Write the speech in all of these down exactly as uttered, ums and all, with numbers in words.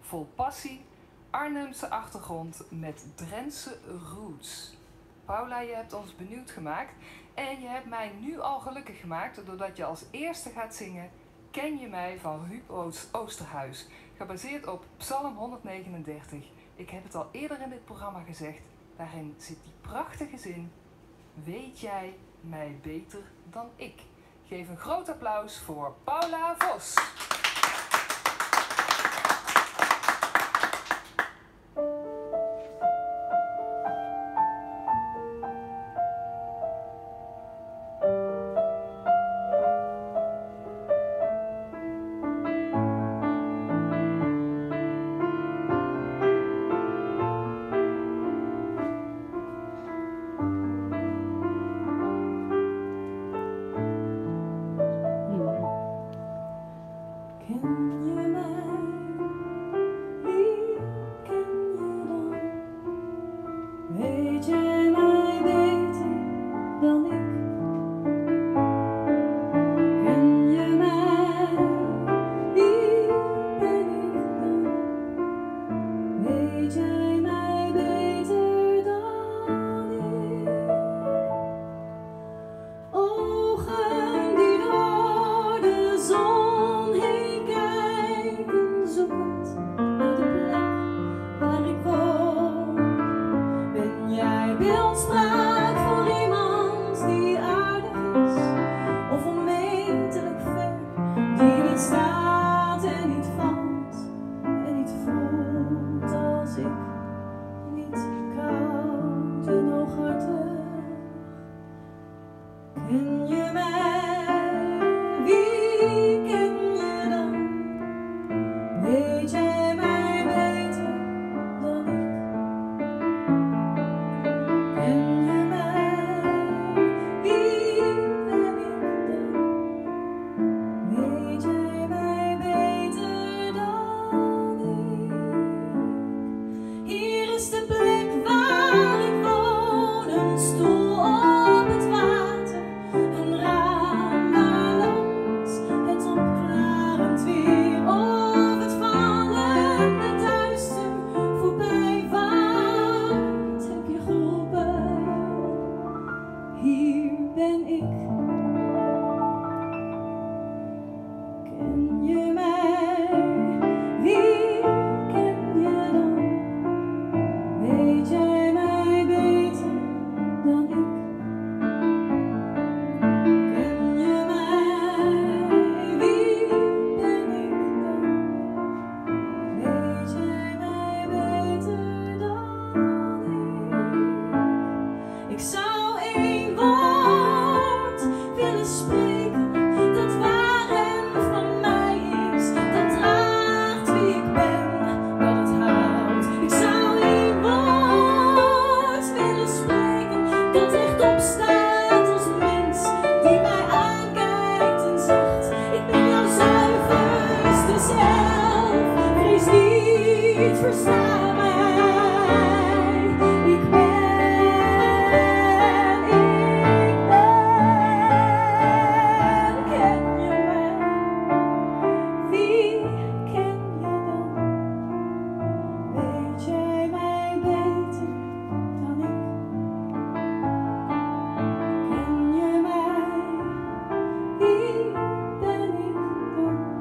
vol passie, Arnhemse achtergrond met Drentse roots. Paula, je hebt ons benieuwd gemaakt en je hebt mij nu al gelukkig gemaakt doordat je als eerste gaat zingen Ken je mij van Huub Oosterhuis, gebaseerd op Psalm honderdnegenendertig. Ik heb het al eerder in dit programma gezegd, daarin zit die prachtige zin: weet jij mij beter dan ik? Geef een groot applaus voor Paula Vos.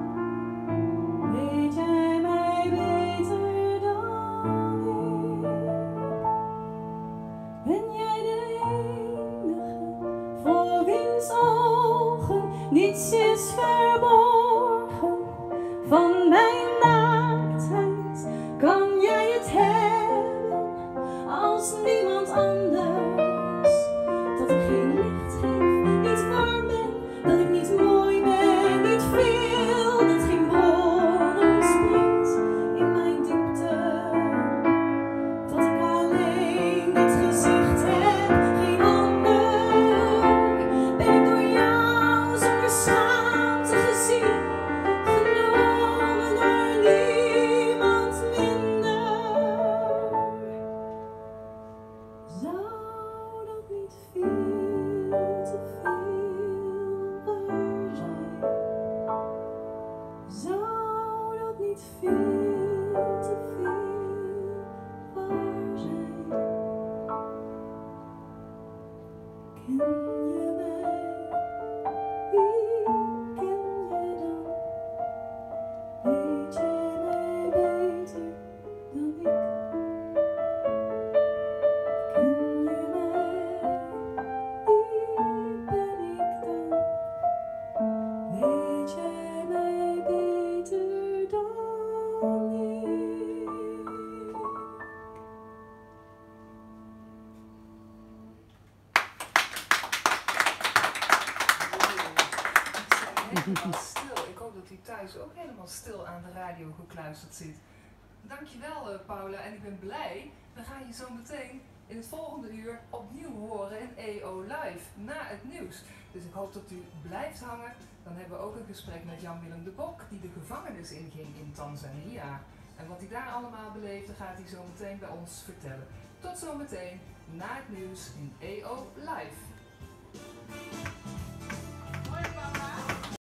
Weet jij mij beter dan ik? helemaal stil. Ik hoop dat u thuis ook helemaal stil aan de radio gekluisterd zit. Dankjewel uh, Paula en ik ben blij. We gaan je zo meteen in het volgende uur opnieuw horen in E O Live na het nieuws. Dus ik hoop dat u blijft hangen. Dan hebben we ook een gesprek met Jan-Willem de Bok die de gevangenis inging in Tanzania. En wat hij daar allemaal beleefde gaat hij zo meteen bij ons vertellen. Tot zometeen na het nieuws in E O Live.